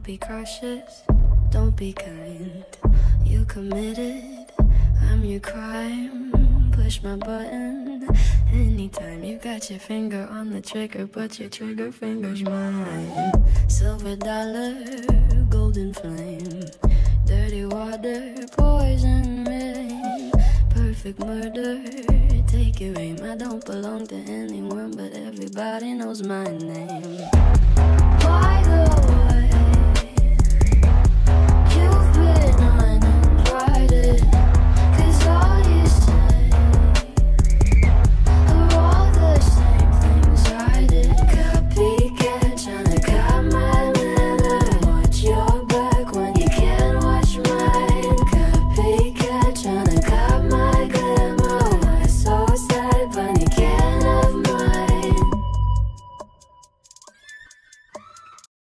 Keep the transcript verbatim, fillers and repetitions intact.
be cautious, don't be kind. You committed, I'm your crime. Push my button anytime. You got your finger on the trigger, but your trigger finger's mine. Silver dollar, golden flame, dirty water, poison rain, perfect murder, take your aim. I don't belong to anyone, but everybody knows my name.